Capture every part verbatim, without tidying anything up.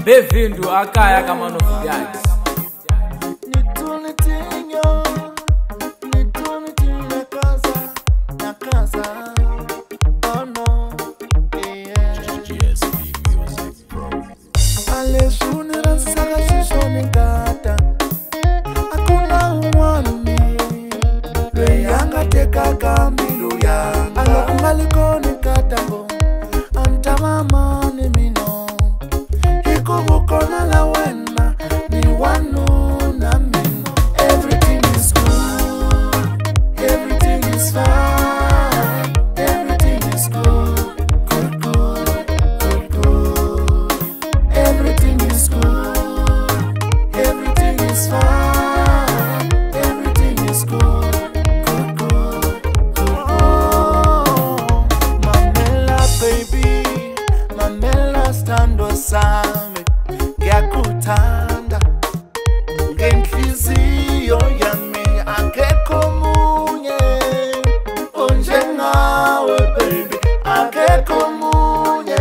Bem-vindo-Akaya-Ka-Manovidades. Nito, Nitinho, Nito, Nitinho na casa, na casa. Oh no, yeah. G S B Music Pro. Ale sunira saka shishoni gata. Akuna umwani, lwe yanga teka kambilu yanga. Alo kungaliko ni katango, anta mama ni mino. Hiko bukona la wena, ni wanu na mino. Everything is good, everything is fine, everything is good, good, good, good, good. Everything is good, everything is fine, everything is good, good, good, good, good. Mamela baby, mamela stando sami, ngiyakuthanda, ngenhliziyo yami akekho munye onjengawe baby, akekho munye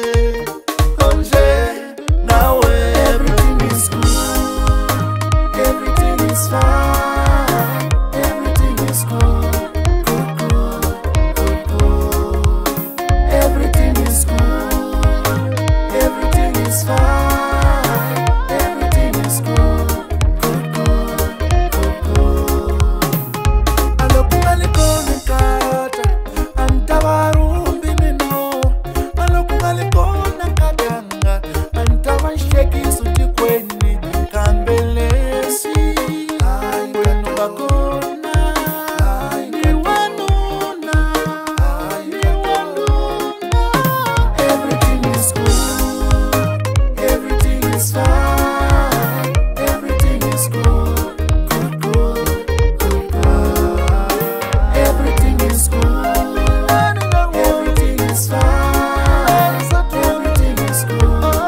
onje nawe. Everything is good, everything is fine, everything is good, good, good, good, good. Everything is good, everything is fine, everything is good, good, good, good, good. Alokungalikoni kata, antabarumbi mino. Alokungalikona katanga, antabanshekisa utikweni kambelesi. Wenu bakona, ni wanuna, ni wanuna. Everything is good, everything is fine, everything is good, good, good, good, good. Everything is good, everything is fine, everything is good,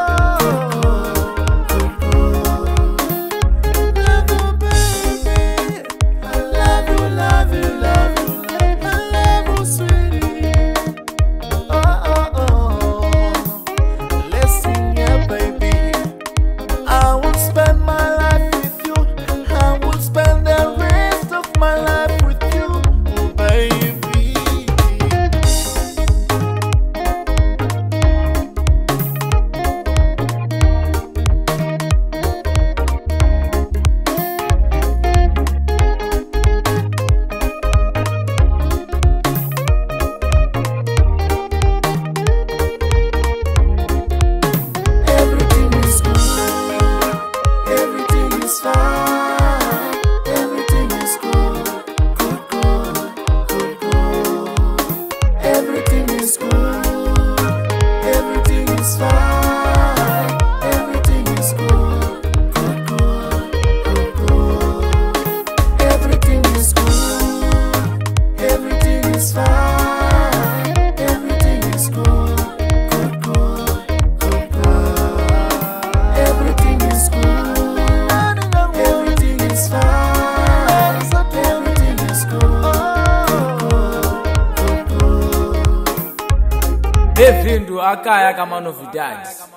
good, good, good, good. Love you, baby. I love you, love you, love you, love you. I love you, sweetie. Oh, oh, oh. Listen here, baby. I will spend my life with you. I will spend the rest of my life with you, baby. Everything is good, everything is fine, everything is good, good, good, good, good. Everything is good, everything is fine, everything is good, good, good, good, good. Everything is good, everything is fine, everything is good, good, good, good, good. Everything is good, everything is fine, everything is good, good, good, good. Bem-vindo-Akaya-Ka-Manovidades.